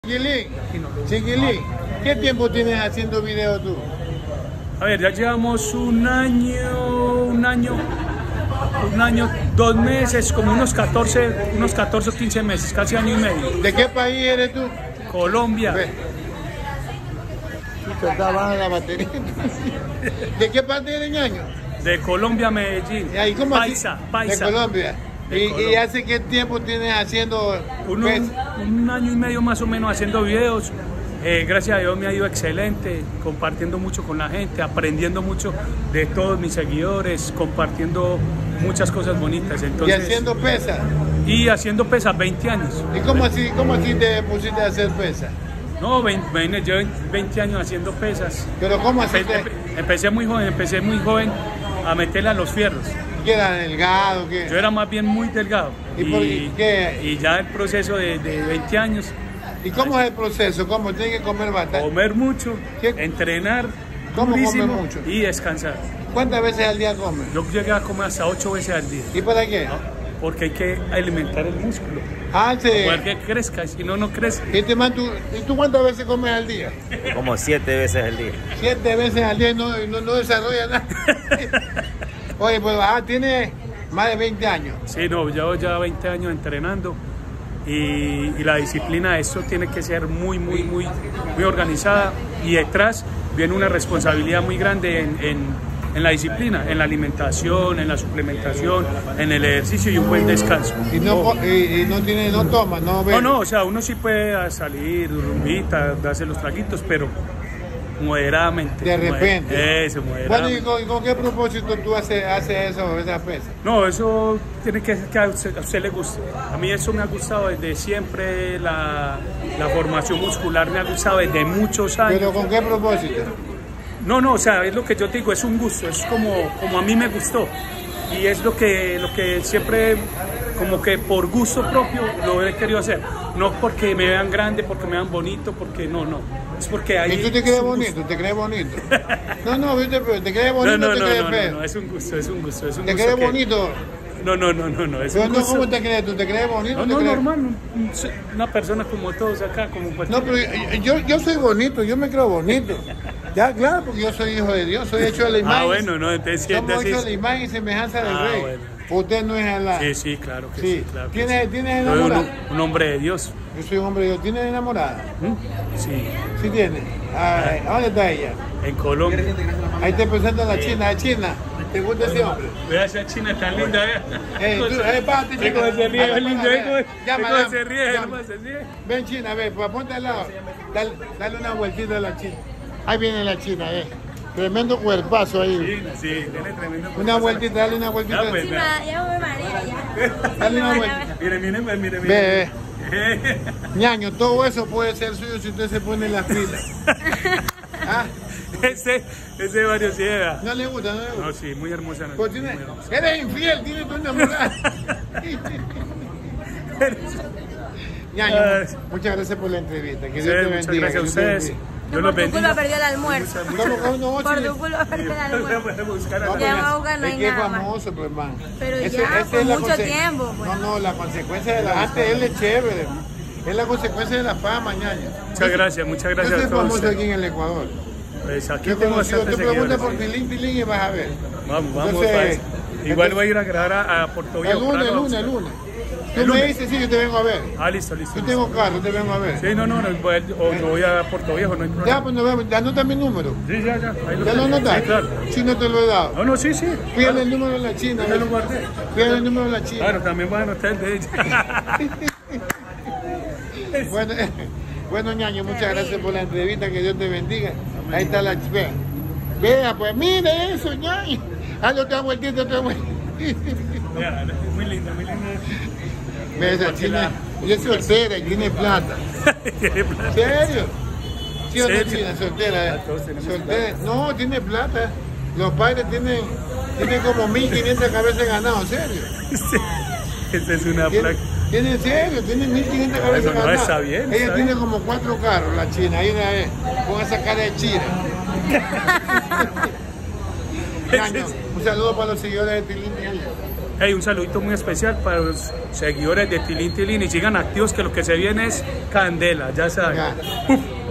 Chiquilín, ¿qué tiempo tienes haciendo videos tú? A ver, ya llevamos un año, 2 meses, como unos 14 o 15 meses, casi año y medio. ¿De qué país eres tú? Colombia. Está baja la batería. ¿De qué parte eres, ñaño? De Colombia, Medellín. ¿Y cómo Paisa. De Colombia. ¿Y hace qué tiempo tienes haciendo? Un año y medio más o menos haciendo videos. Gracias a Dios me ha ido excelente, compartiendo mucho con la gente, aprendiendo mucho de todos mis seguidores, compartiendo muchas cosas bonitas. Entonces, ¿Y haciendo pesas? Y haciendo pesas 20 años. ¿Y cómo así te pusiste a hacer pesas? No, yo 20 años haciendo pesas. ¿Pero cómo así? Empecé muy joven a meterle a los fierros. ¿Qué era delgado? ¿Qué? Yo era más bien muy delgado. ¿Qué? Y ya el proceso de 20 años. ¿Y cómo es el proceso? ¿Cómo? ¿Tienes que comer bastante? Comer mucho, entrenar durísimo mucho? Y descansar. ¿Cuántas veces al día comes? Yo llegué a comer hasta 8 veces al día. ¿Y para qué? ¿No? Porque hay que alimentar el músculo. Ah, sí. Para que crezca, si no, no crece. ¿Y tú cuántas veces comes al día? Como 7 veces al día. 7 veces al día y no desarrolla nada. Oye, pues tiene más de 20 años. Sí, no, llevo ya 20 años entrenando y la disciplina de esto tiene que ser muy organizada, y detrás viene una responsabilidad muy grande en la disciplina, en la alimentación, en la suplementación, en el ejercicio y un buen descanso. Y no toma, no bebe. No, o sea, uno sí puede salir, rumbita, darse los traguitos, pero moderadamente. De repente. Eso, moderadamente. Bueno, ¿y con qué propósito tú haces eso, esas pesas? No, eso tiene que ser que a usted le guste. A mí eso me ha gustado desde siempre, la formación muscular me ha gustado desde muchos años. ¿Pero con qué propósito? No, o sea, es lo que yo te digo, es un gusto, es como a mí me gustó. Y es lo que siempre, como que por gusto propio lo he querido hacer. No porque me vean grande, porque me vean bonito, porque no. Es porque hay. ¿Y tú te crees bonito? ¿Te crees bonito? No, ¿viste? ¿Te crees bonito o te crees feo? No, es un gusto. ¿Te crees bonito? No, es un gusto. ¿Cómo te crees? ¿Tú te crees bonito? No, normal, una persona como todos acá, como No, pero yo soy bonito, yo me creo bonito. Ya, claro, porque yo soy hijo de Dios, soy hecho de la imagen. Bueno, no, entonces somos hechos de la imagen y semejanza del Rey. Bueno. Usted no es Alá. Sí, claro que sí. Claro que ¿Tienes enamorada? Un hombre de Dios. Yo soy un hombre de Dios. ¿Tienes enamorada? Sí. Sí tiene. ¿A dónde está ella? En Colombia. Ahí te presenta la China. China, ¿te gusta ese hombre? Vea esa China tan linda, vea. Párate, Chico, se ríe, es lindo, Llámala. se ríe. Ven, China, ven, pues ponte al lado. Dale una vueltita a la China. Ahí viene la China, Tremendo cuerpazo ahí. China, sí, tiene tremendo cuerpazo. Una vueltita, dale una vueltita. Ya me marea, ya. Dale una vueltita. Mire. Ve. Ñaño, todo eso puede ser suyo si usted se pone las pilas. ¿Ah? Ese varios sí era. ¿No le gusta? No, sí, muy hermosa. No, pues eres infiel, tienes tu enamorada. Ñaño, muchas gracias por la entrevista. Que Dios te bendiga. Muchas gracias a ustedes. Por tu culpa perdió el almuerzo. Por tu culpa perdió el almuerzo. Ya vamos a buscar, no hay nada más. Es famoso, pues, hermano. Pero ya, por mucho tiempo. Pues. No, la consecuencia de la... Antes él es chévere. Es la consecuencia de la fama, Ñaño. Muchas gracias a todos. Yo soy famoso aquí en el Ecuador. Pues aquí tengo bastantes seguidores. Tú preguntas por Tilín y vas a ver. Vamos. Igual voy a ir a grabar a Puerto Viejo. El lunes. Tú me dices, sí, yo te vengo a ver. Listo. Yo tengo carro, te vengo a ver. Sí, no, voy a Puerto Viejo, no hay problema. Ya, pues nos vemos. Anota mi número. Sí, ya. ¿Ya lo anotas? Sí, claro. Sí, no te lo he dado. No, sí. Fíjate el número de la China. Ya lo guardé. Fíjate el número de la China. Claro, también voy a anotar el de ella. Bueno, Ñaño, muchas gracias por la entrevista, que Dios te bendiga. Ahí está la chica. Vea, pues mire eso, Ñaño. Hazle otra vueltita. Mira, muy linda. Ve esa China, ella es soltera y tiene plata. ¿Serio? ¿Sí o no, China? Soltera. Soltera. No, tiene plata. Los padres tienen como 1.500 cabezas ganados, ¿serio? Esa es una placa. Tiene 1.500 cabezas ganadas. No, está bien. Ella tiene como 4 carros, la China. Ahí una vez, con esa cara de China. Un saludo para los seguidores de Tilín. Hey, un saludito muy especial para los seguidores de Tilín Tilín y sigan activos que lo que se viene es candela, ya saben. Ya. Uf.